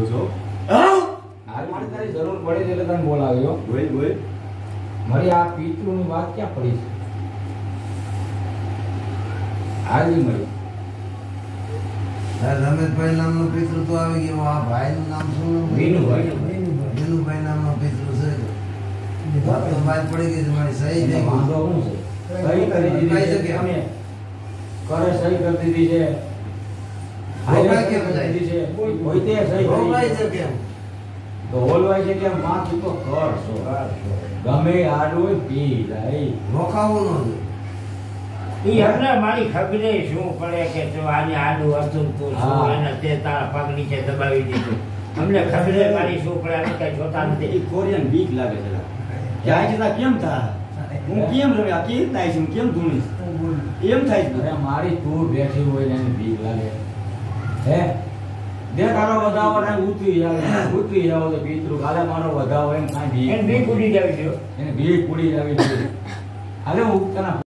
હાલ મારે તારી જરૂર પડે છે એટલે તને બોલાવ્યો. બોલ મારી આ પિતૃની વાત ક્યાં પડી છે? હાજી મળી રમેશભાઈ નામનો પિતૃ તો આવી ગયો. આ ભાઈનું નામ શું? વિનુભાઈ. વિનુભાઈ નામનો પિતૃ છે. વાત તો બહાર પડી ગઈ છે મારી. સહી થઈ ગઈ. વાંધો શું છે? સહી કરી દીધી છે. અમે કરે સહી કરી દીધી છે. હોલવાય કેમ કરી જાય? દીધી છે. કોઈ તે સહી હોલવાય કરી છે કેમ? તો હોલવાય છે કેમ? પાંચ તો કર છો. ગમે આડું પી જાય. રોકાવું ન ઈ હમણાં મારી ખબરે શું પડે કે જો આને આડું હતું તો શું એને તે તારા પગ નીચે દબાવી દીધું. અમને ખબરે મારી શું પડે અમે કઈ જોતા નથી. એ કોરિયન બીક લાગે છે ક્યાં જતા કેમ થાય હું કેમ રમ્યા કેમ થાય છે હું કેમ ધૂણીશ એમ થાય છે. અરે મારી તું બેઠી હોય ને એને બીક લાગે. હે દે તારો વધાવો ને ઉતરી જાવ તો પિતૃ કાલે મારો વધાવો એમ કાંઈ એને બીક ઉડી જવી જોઈએ. એને બીક ઉડી જાવી જોઈએ. હાલે હું તને